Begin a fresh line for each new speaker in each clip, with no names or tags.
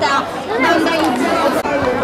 questa vandalizzazione.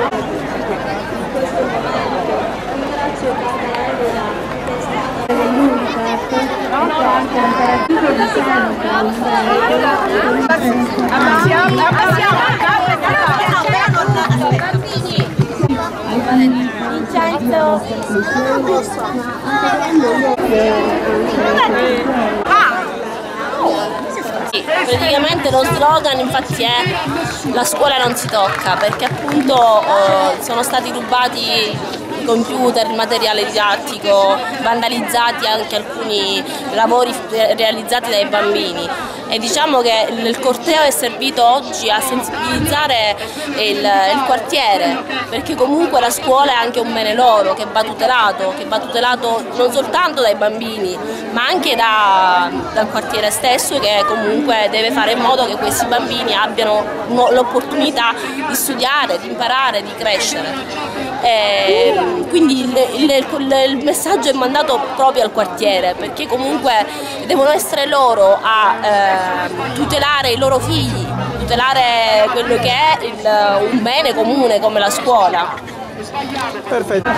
Praticamente lo slogan infatti è "la scuola non si tocca", perché appunto sono stati rubati i computer, il materiale didattico, vandalizzati anche alcuni lavori realizzati dai bambini. E diciamo che il corteo è servito oggi a sensibilizzare il quartiere, perché comunque la scuola è anche un bene loro che va tutelato non soltanto dai bambini, ma anche dal quartiere stesso, che comunque deve fare in modo che questi bambini abbiano l'opportunità di studiare, di imparare, di crescere. Quindi il messaggio è mandato proprio al quartiere, perché comunque devono essere loro a tutelare i loro figli, tutelare quello che è un bene comune come la scuola.
Perfetto.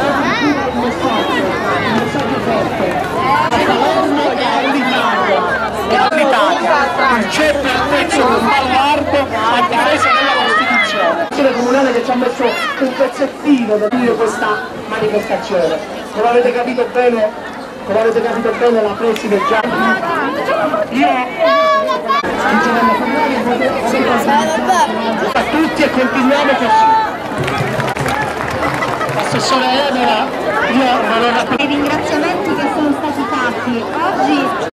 L'Italia non c'è prezzo di un baluardo a difesa della Costituzione. L'associazione comunale che ci ha messo un pezzettino da dire questa manifestazione. Come avete capito bene, la preside già. A tutti e continuiamo così. Assessore Emera, io non ho
I ringraziamenti che sono stati fatti oggi